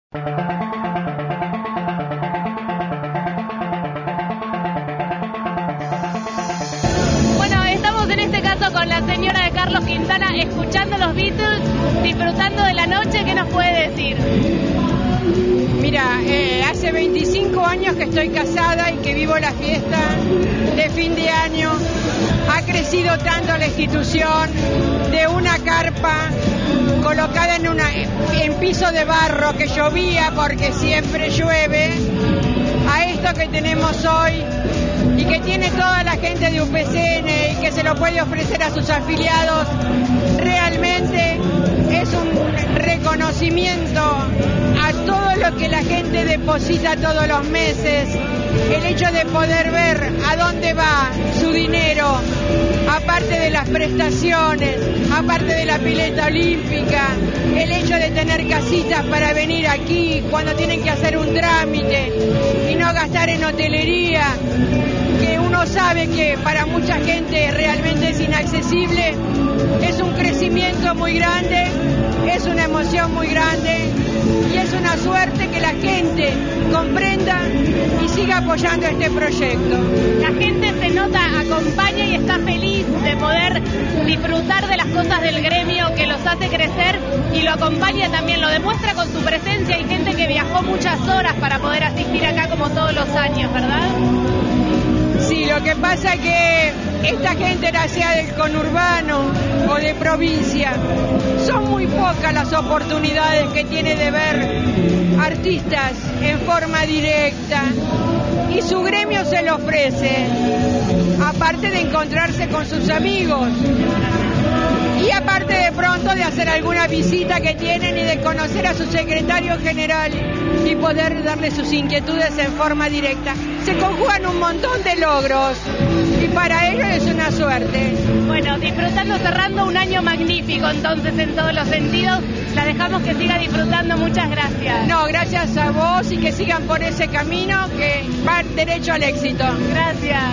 Bueno, estamos en este caso con la señora de Carlos Quintana, escuchando los Beatles, disfrutando de la noche. ¿Qué nos puede decir? Mira, hace 25 años que estoy casada y que vivo la fiesta de fin de año. Ha crecido tanto la institución de una carpa colocada en piso de barro que llovía porque siempre llueve, a esto que tenemos hoy y que tiene toda la gente de UPCN y que se lo puede ofrecer a sus afiliados. Realmente es un reconocimiento a todo lo que la gente deposita todos los meses, el hecho de poder ver a dónde va su dinero, aparte de las prestaciones, aparte de la pileta olímpica, el hecho de tener casitas para venir aquí cuando tienen que hacer un trámite y no gastar en hotelería, que uno sabe que para mucha gente realmente es inaccesible. Es un crecimiento muy grande, es una emoción muy grande y es una suerte que la gente comprenda y siga apoyando este proyecto. La gente se nota, acompaña y está feliz de poder disfrutar de las cosas del gremio que los hace crecer y lo acompaña también, lo demuestra con su presencia. Hay gente que viajó muchas horas para poder asistir acá como todos los años, ¿verdad? Sí, lo que pasa es que esta gente, ya sea del conurbano o de provincia, son muy pocas las oportunidades que tiene de ver artistas en forma directa y su gremio se lo ofrece, aparte de encontrarse con sus amigos y aparte de pronto de hacer alguna visita que tienen y de conocer a su secretario general y poder darle sus inquietudes en forma directa. Se conjugan un montón de logros y para ellos es una suerte. Bueno, disfrutando, cerrando un año magnífico entonces en todos los sentidos. La dejamos que siga disfrutando, muchas gracias. No, gracias a vos y que sigan por ese camino que va derecho al éxito. Gracias.